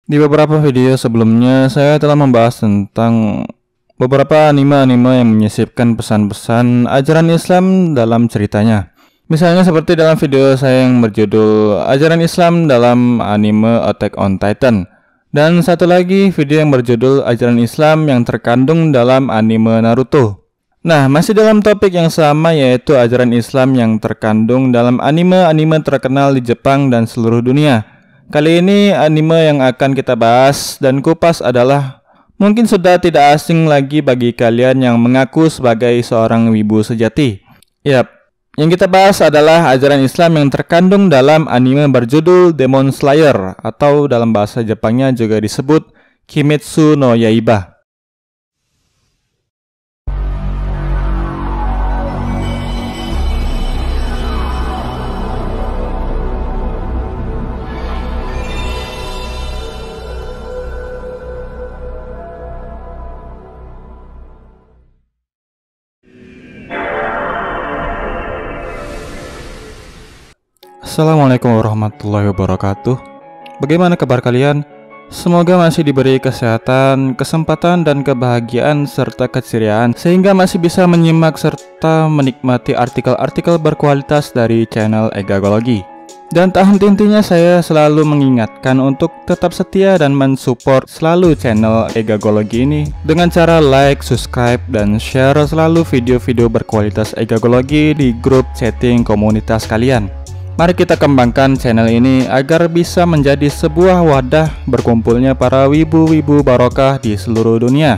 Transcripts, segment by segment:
Di beberapa video sebelumnya, saya telah membahas tentang beberapa anime-anime yang menyisipkan pesan-pesan ajaran Islam dalam ceritanya. Misalnya seperti dalam video saya yang berjudul Ajaran Islam dalam Anime Attack on Titan. Dan satu lagi video yang berjudul Ajaran Islam yang terkandung dalam anime Naruto. Nah, masih dalam topik yang sama, yaitu ajaran Islam yang terkandung dalam anime-anime terkenal di Jepang dan seluruh dunia. Kali ini anime yang akan kita bahas dan kupas adalah mungkin sudah tidak asing lagi bagi kalian yang mengaku sebagai seorang wibu sejati. Yap, yang kita bahas adalah ajaran Islam yang terkandung dalam anime berjudul Demon Slayer, atau dalam bahasa Jepangnya juga disebut Kimetsu no Yaiba. Assalamualaikum warahmatullahi wabarakatuh. Bagaimana kabar kalian? Semoga masih diberi kesehatan, kesempatan, dan kebahagiaan serta keceriaan sehingga masih bisa menyimak serta menikmati artikel-artikel berkualitas dari channel Egagology. Dan tak henti-hentinya saya selalu mengingatkan untuk tetap setia dan mensupport selalu channel Egagology ini dengan cara like, subscribe, dan share selalu video-video berkualitas Egagology di grup chatting komunitas kalian. Mari kita kembangkan channel ini agar bisa menjadi sebuah wadah berkumpulnya para wibu-wibu barokah di seluruh dunia.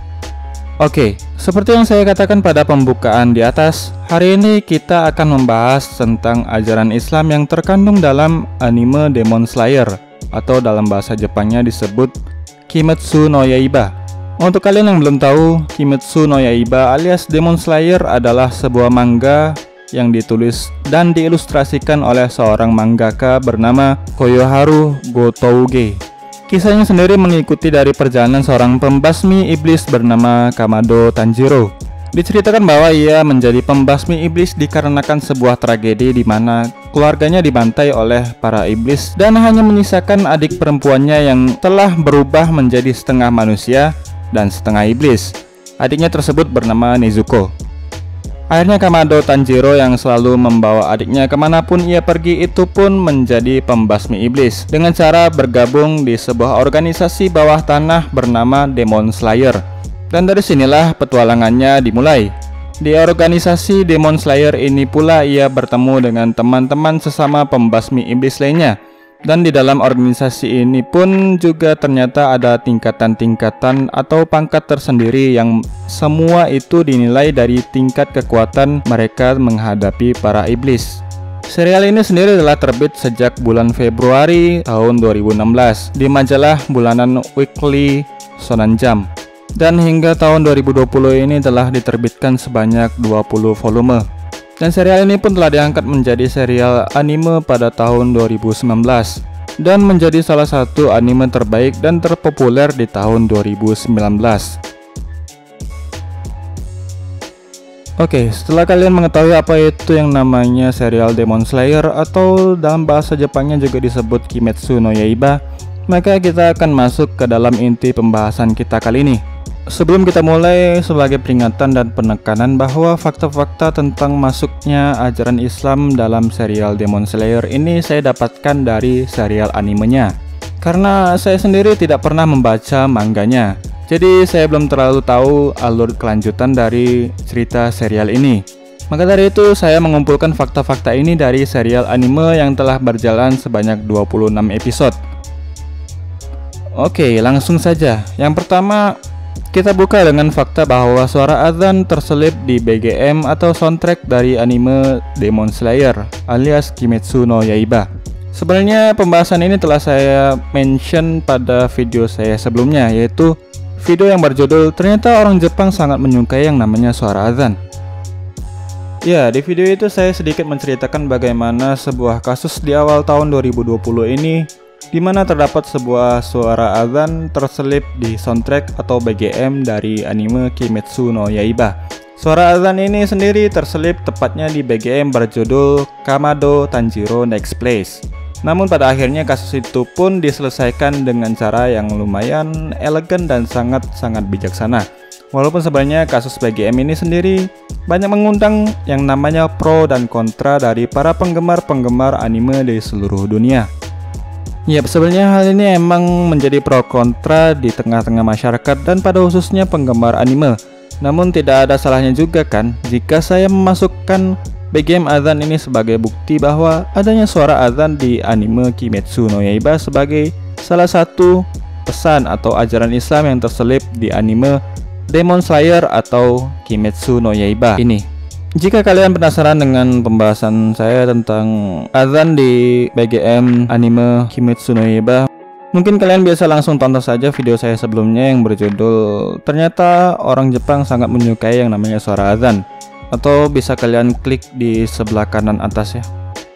Oke, seperti yang saya katakan pada pembukaan di atas, hari ini kita akan membahas tentang ajaran Islam yang terkandung dalam anime Demon Slayer, atau dalam bahasa Jepangnya disebut Kimetsu no Yaiba. Untuk kalian yang belum tahu, Kimetsu no Yaiba alias Demon Slayer adalah sebuah manga yang ditulis dan diilustrasikan oleh seorang mangaka bernama Koyoharu Gotouge. Kisahnya sendiri mengikuti dari perjalanan seorang pembasmi iblis bernama Kamado Tanjiro. Diceritakan bahwa ia menjadi pembasmi iblis dikarenakan sebuah tragedi di mana keluarganya dibantai oleh para iblis dan hanya menyisakan adik perempuannya yang telah berubah menjadi setengah manusia dan setengah iblis. Adiknya tersebut bernama Nezuko. Akhirnya Kamado Tanjiro yang selalu membawa adiknya kemanapun ia pergi itu pun menjadi pembasmi iblis dengan cara bergabung di sebuah organisasi bawah tanah bernama Demon Slayer. Dan dari sinilah petualangannya dimulai. Di organisasi Demon Slayer ini pula ia bertemu dengan teman-teman sesama pembasmi iblis lainnya. Dan di dalam organisasi ini pun juga ternyata ada tingkatan-tingkatan atau pangkat tersendiri yang semua itu dinilai dari tingkat kekuatan mereka menghadapi para iblis. Serial ini sendiri telah terbit sejak bulan Februari tahun 2016 di majalah bulanan Weekly Shonen Jump. Dan hingga tahun 2020 ini telah diterbitkan sebanyak 20 volume. Dan serial ini pun telah diangkat menjadi serial anime pada tahun 2019 dan menjadi salah satu anime terbaik dan terpopuler di tahun 2019. Oke, setelah kalian mengetahui apa itu yang namanya serial Demon Slayer atau dalam bahasa Jepangnya juga disebut Kimetsu no Yaiba, maka kita akan masuk ke dalam inti pembahasan kita kali ini. Sebelum kita mulai, sebagai peringatan dan penekanan bahwa fakta-fakta tentang masuknya ajaran Islam dalam serial Demon Slayer ini saya dapatkan dari serial animenya. Karena saya sendiri tidak pernah membaca manganya, jadi saya belum terlalu tahu alur kelanjutan dari cerita serial ini. Maka dari itu saya mengumpulkan fakta-fakta ini dari serial anime yang telah berjalan sebanyak 26 episode. Oke, langsung saja. Yang pertama, kita buka dengan fakta bahwa suara azan terselip di BGM atau soundtrack dari anime Demon Slayer alias Kimetsu no Yaiba. Sebenarnya pembahasan ini telah saya mention pada video saya sebelumnya, yaitu video yang berjudul "Ternyata orang Jepang sangat menyukai yang namanya suara azan". Ya, di video itu saya sedikit menceritakan bagaimana sebuah kasus di awal tahun 2020 ini di mana terdapat sebuah suara azan terselip di soundtrack atau BGM dari anime Kimetsu no Yaiba. Suara azan ini sendiri terselip tepatnya di BGM berjudul Kamado Tanjiro Next Place. Namun pada akhirnya kasus itu pun diselesaikan dengan cara yang lumayan elegan dan sangat-sangat bijaksana. Walaupun sebenarnya kasus BGM ini sendiri banyak mengundang yang namanya pro dan kontra dari para penggemar-penggemar anime di seluruh dunia. Ya, sebenarnya hal ini emang menjadi pro kontra di tengah-tengah masyarakat dan pada khususnya penggemar anime. Namun tidak ada salahnya juga kan jika saya memasukkan BGM azan ini sebagai bukti bahwa adanya suara azan di anime Kimetsu no Yaiba sebagai salah satu pesan atau ajaran Islam yang terselip di anime Demon Slayer atau Kimetsu no Yaiba ini. Jika kalian penasaran dengan pembahasan saya tentang azan di BGM anime Kimetsu no Yaiba, mungkin kalian bisa langsung tonton saja video saya sebelumnya yang berjudul "Ternyata Orang Jepang Sangat Menyukai yang Namanya Suara Azan", atau bisa kalian klik di sebelah kanan atas ya.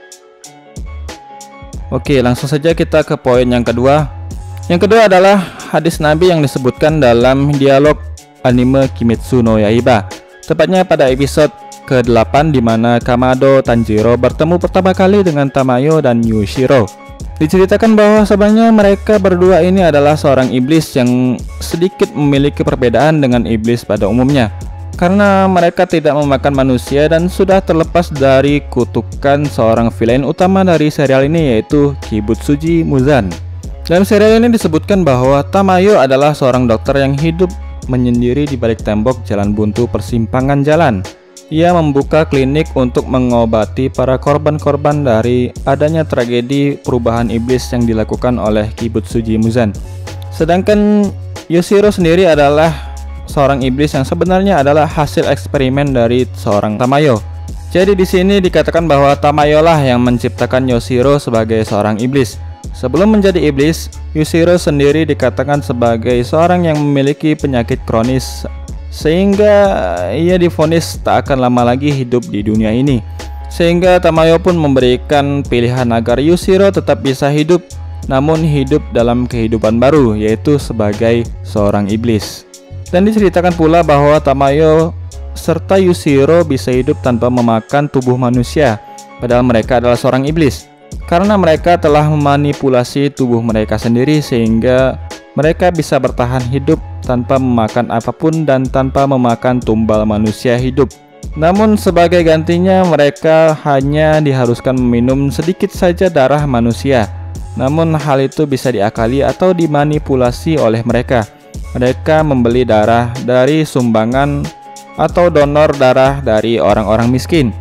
Oke, langsung saja kita ke poin yang kedua. Yang kedua adalah hadis Nabi yang disebutkan dalam dialog anime Kimetsu no Yaiba, tepatnya pada episode ke-8 di mana Kamado Tanjiro bertemu pertama kali dengan Tamayo dan Yushiro. Diceritakan bahwa sebenarnya mereka berdua ini adalah seorang iblis yang sedikit memiliki perbedaan dengan iblis pada umumnya, karena mereka tidak memakan manusia dan sudah terlepas dari kutukan seorang villain utama dari serial ini, yaitu Kibutsuji Muzan. Dalam serial ini disebutkan bahwa Tamayo adalah seorang dokter yang hidup menyendiri di balik tembok jalan buntu persimpangan jalan. Ia membuka klinik untuk mengobati para korban-korban dari adanya tragedi perubahan iblis yang dilakukan oleh Kibutsuji Muzan. Sedangkan Yushiro sendiri adalah seorang iblis yang sebenarnya adalah hasil eksperimen dari seorang Tamayo. Jadi di sini dikatakan bahwa Tamayo lah yang menciptakan Yushiro sebagai seorang iblis. Sebelum menjadi iblis, Yushiro sendiri dikatakan sebagai seorang yang memiliki penyakit kronis, sehingga ia divonis tak akan lama lagi hidup di dunia ini. Sehingga Tamayo pun memberikan pilihan agar Yushiro tetap bisa hidup, namun hidup dalam kehidupan baru, yaitu sebagai seorang iblis. Dan diceritakan pula bahwa Tamayo serta Yushiro bisa hidup tanpa memakan tubuh manusia, padahal mereka adalah seorang iblis, karena mereka telah memanipulasi tubuh mereka sendiri sehingga mereka bisa bertahan hidup tanpa memakan apapun dan tanpa memakan tumbal manusia hidup. Namun sebagai gantinya mereka hanya diharuskan meminum sedikit saja darah manusia. Namun hal itu bisa diakali atau dimanipulasi oleh mereka. Mereka membeli darah dari sumbangan atau donor darah dari orang-orang miskin.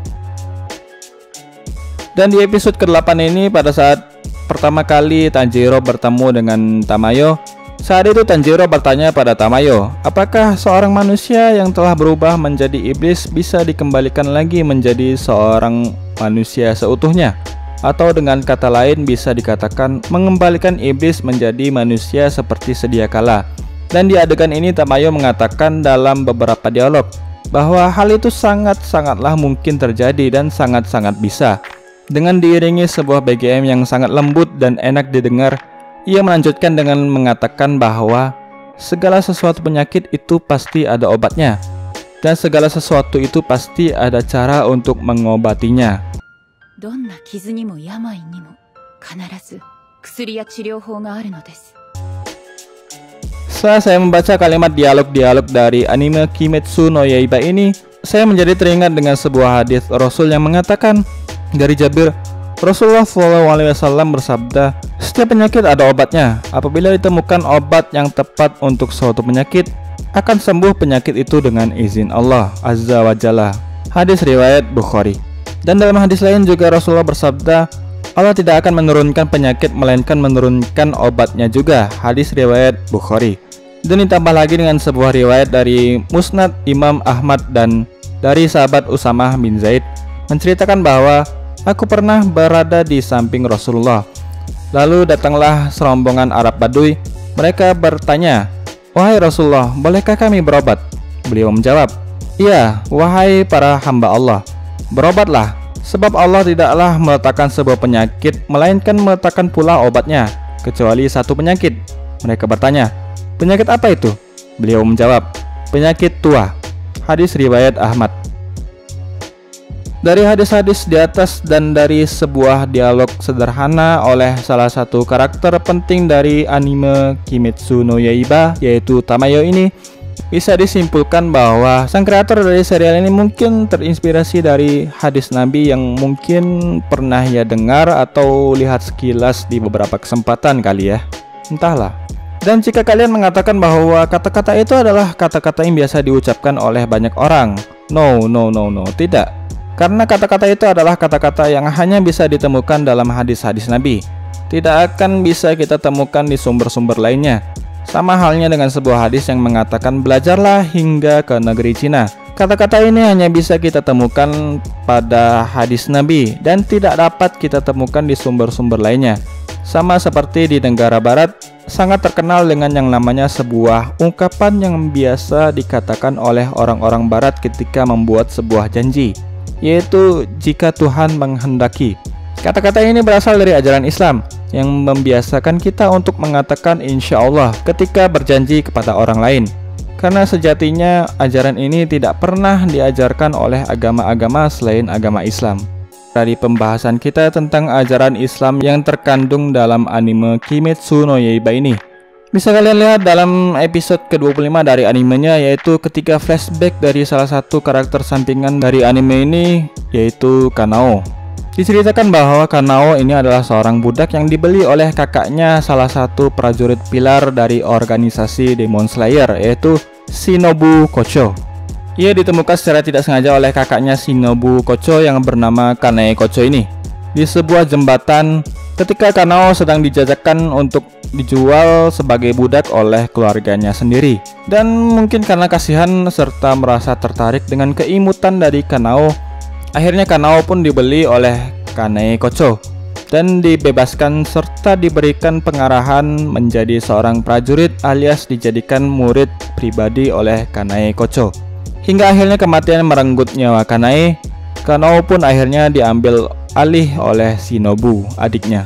Dan di episode ke-8 ini, pada saat pertama kali Tanjiro bertemu dengan Tamayo, saat itu Tanjiro bertanya pada Tamayo, apakah seorang manusia yang telah berubah menjadi iblis bisa dikembalikan lagi menjadi seorang manusia seutuhnya? Atau dengan kata lain bisa dikatakan mengembalikan iblis menjadi manusia seperti sedia kala. Dan di adegan ini Tamayo mengatakan dalam beberapa dialog bahwa hal itu sangat-sangatlah mungkin terjadi dan sangat-sangat bisa. Dengan diiringi sebuah BGM yang sangat lembut dan enak didengar, ia melanjutkan dengan mengatakan bahwa segala sesuatu penyakit itu pasti ada obatnya, dan segala sesuatu itu pasti ada cara untuk mengobatinya. Setelah saya membaca kalimat dialog-dialog dari anime Kimetsu no Yaiba ini, saya menjadi teringat dengan sebuah hadis Rasul yang mengatakan dari Jabir, Rasulullah SAW bersabda, setiap penyakit ada obatnya. Apabila ditemukan obat yang tepat untuk suatu penyakit, akan sembuh penyakit itu dengan izin Allah Azza wa Jalla. Hadis riwayat Bukhari. Dan dalam hadis lain juga Rasulullah bersabda, Allah tidak akan menurunkan penyakit melainkan menurunkan obatnya juga. Hadis riwayat Bukhari. Dan ditambah lagi dengan sebuah riwayat dari Musnad Imam Ahmad dan dari sahabat Usamah bin Zaid menceritakan bahwa aku pernah berada di samping Rasulullah. Lalu datanglah serombongan Arab Baduy. Mereka bertanya, wahai Rasulullah, bolehkah kami berobat? Beliau menjawab, iya, wahai para hamba Allah, berobatlah, sebab Allah tidaklah meletakkan sebuah penyakit melainkan meletakkan pula obatnya, kecuali satu penyakit. Mereka bertanya, penyakit apa itu? Beliau menjawab, penyakit tua. Hadis riwayat Ahmad. Dari hadis-hadis di atas dan dari sebuah dialog sederhana oleh salah satu karakter penting dari anime Kimetsu no Yaiba, yaitu Tamayo ini, bisa disimpulkan bahwa sang kreator dari serial ini mungkin terinspirasi dari hadis Nabi yang mungkin pernah ia dengar atau lihat sekilas di beberapa kesempatan kali ya. Entahlah. Dan jika kalian mengatakan bahwa kata-kata itu adalah kata-kata yang biasa diucapkan oleh banyak orang, no, tidak. Karena kata-kata itu adalah kata-kata yang hanya bisa ditemukan dalam hadis-hadis Nabi. Tidak akan bisa kita temukan di sumber-sumber lainnya. Sama halnya dengan sebuah hadis yang mengatakan belajarlah hingga ke negeri Cina. Kata-kata ini hanya bisa kita temukan pada hadis Nabi dan tidak dapat kita temukan di sumber-sumber lainnya. Sama seperti di negara barat, sangat terkenal dengan yang namanya sebuah ungkapan yang biasa dikatakan oleh orang-orang barat ketika membuat sebuah janji, yaitu jika Tuhan menghendaki. Kata-kata ini berasal dari ajaran Islam yang membiasakan kita untuk mengatakan insya Allah ketika berjanji kepada orang lain. Karena sejatinya ajaran ini tidak pernah diajarkan oleh agama-agama selain agama Islam. Dari pembahasan kita tentang ajaran Islam yang terkandung dalam anime Kimetsu no Yaiba ini, bisa kalian lihat dalam episode ke-25 dari animenya, yaitu ketika flashback dari salah satu karakter sampingan dari anime ini, yaitu Kanao. Diceritakan bahwa Kanao ini adalah seorang budak yang dibeli oleh kakaknya, salah satu prajurit pilar dari organisasi Demon Slayer, yaitu Shinobu Kocho. Ia ditemukan secara tidak sengaja oleh kakaknya Shinobu Kocho yang bernama Kanae Kocho ini di sebuah jembatan ketika Kanao sedang dijajakan untuk dijual sebagai budak oleh keluarganya sendiri. Dan mungkin karena kasihan serta merasa tertarik dengan keimutan dari Kanao, akhirnya Kanao pun dibeli oleh Kanae Kocho dan dibebaskan serta diberikan pengarahan menjadi seorang prajurit alias dijadikan murid pribadi oleh Kanae Kocho. Hingga akhirnya kematian merenggut nyawa Kanae, Kanao pun akhirnya diambil alih oleh Shinobu, adiknya.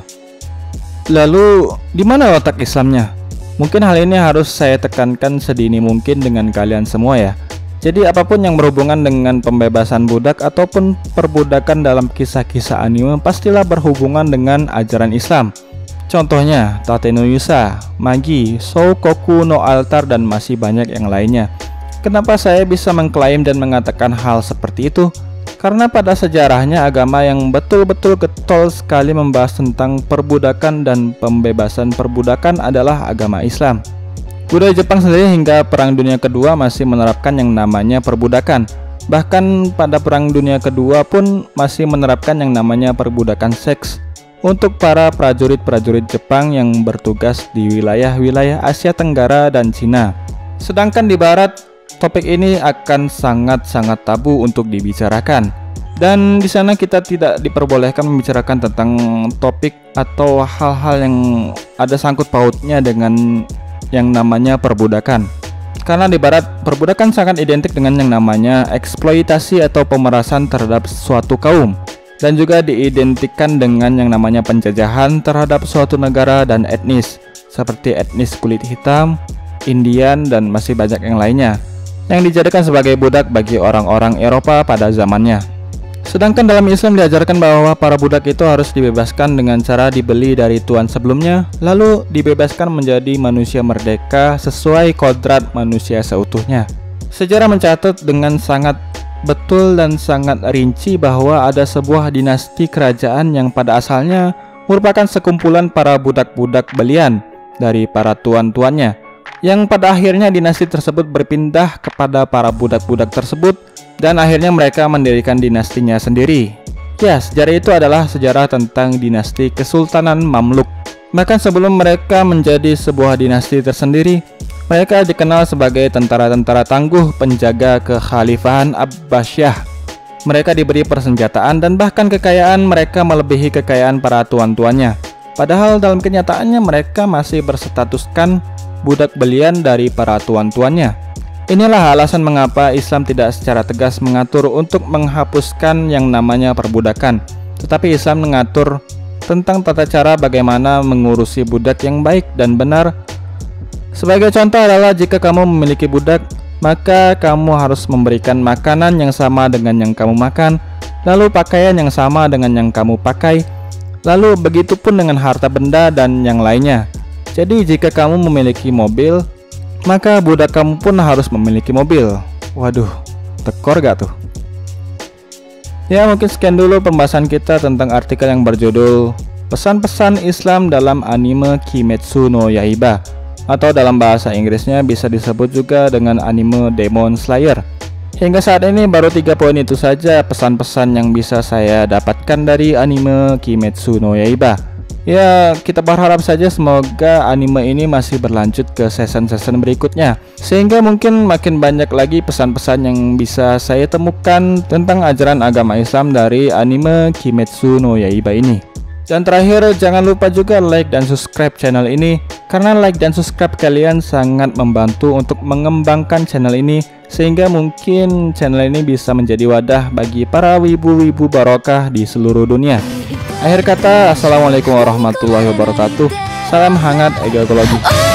Lalu, di mana letak Islamnya? Mungkin hal ini harus saya tekankan sedini mungkin dengan kalian semua ya. Jadi apapun yang berhubungan dengan pembebasan budak ataupun perbudakan dalam kisah-kisah anime pastilah berhubungan dengan ajaran Islam. Contohnya, Tate no Yusa, Magi, Shoukoku no Altar, dan masih banyak yang lainnya. Kenapa saya bisa mengklaim dan mengatakan hal seperti itu? Karena pada sejarahnya agama yang betul-betul getol sekali membahas tentang perbudakan dan pembebasan perbudakan adalah agama Islam. Budaya Jepang sendiri hingga Perang Dunia Kedua masih menerapkan yang namanya perbudakan. Bahkan pada Perang Dunia Kedua pun masih menerapkan yang namanya perbudakan seks untuk para prajurit-prajurit Jepang yang bertugas di wilayah-wilayah Asia Tenggara dan Cina. Sedangkan di Barat, topik ini akan sangat-sangat tabu untuk dibicarakan. Dan di sana kita tidak diperbolehkan membicarakan tentang topik atau hal-hal yang ada sangkut pautnya dengan yang namanya perbudakan. Karena di Barat, perbudakan sangat identik dengan yang namanya eksploitasi atau pemerasan terhadap suatu kaum, dan juga diidentikan dengan yang namanya penjajahan terhadap suatu negara dan etnis, seperti etnis kulit hitam, Indian, dan masih banyak yang lainnya, yang dijadikan sebagai budak bagi orang-orang Eropa pada zamannya. Sedangkan dalam Islam diajarkan bahwa para budak itu harus dibebaskan dengan cara dibeli dari tuan sebelumnya, lalu dibebaskan menjadi manusia merdeka sesuai kodrat manusia seutuhnya. Sejarah mencatat dengan sangat betul dan sangat rinci bahwa ada sebuah dinasti kerajaan yang pada asalnya merupakan sekumpulan para budak-budak belian dari para tuan-tuannya, yang pada akhirnya dinasti tersebut berpindah kepada para budak-budak tersebut dan akhirnya mereka mendirikan dinastinya sendiri. Ya, sejarah itu adalah sejarah tentang dinasti Kesultanan Mamluk. Bahkan sebelum mereka menjadi sebuah dinasti tersendiri, mereka dikenal sebagai tentara-tentara tangguh penjaga kekhalifahan Abbasiyah. Mereka diberi persenjataan dan bahkan kekayaan mereka melebihi kekayaan para tuan-tuannya. Padahal dalam kenyataannya mereka masih berstatuskan budak belian dari para tuan-tuannya. Inilah alasan mengapa Islam tidak secara tegas mengatur untuk menghapuskan yang namanya perbudakan, tetapi Islam mengatur tentang tata cara bagaimana mengurusi budak yang baik dan benar. Sebagai contoh adalah jika kamu memiliki budak, maka kamu harus memberikan makanan yang sama dengan yang kamu makan, lalu pakaian yang sama dengan yang kamu pakai, lalu begitupun dengan harta benda dan yang lainnya. Jadi jika kamu memiliki mobil, maka budak kamu pun harus memiliki mobil. Waduh, tekor gak tuh? Ya, mungkin sekian dulu pembahasan kita tentang artikel yang berjudul Pesan-pesan Islam dalam anime Kimetsu no Yaiba, atau dalam bahasa Inggrisnya bisa disebut juga dengan anime Demon Slayer. Hingga saat ini baru 3 poin itu saja pesan-pesan yang bisa saya dapatkan dari anime Kimetsu no Yaiba. Ya, kita berharap saja semoga anime ini masih berlanjut ke season-season berikutnya, sehingga mungkin makin banyak lagi pesan-pesan yang bisa saya temukan tentang ajaran agama Islam dari anime Kimetsu no Yaiba ini. Dan terakhir, jangan lupa juga like dan subscribe channel ini, karena like dan subscribe kalian sangat membantu untuk mengembangkan channel ini, sehingga mungkin channel ini bisa menjadi wadah bagi para wibu-wibu barokah di seluruh dunia. Akhir kata, assalamualaikum warahmatullahi wabarakatuh. Salam hangat egologi.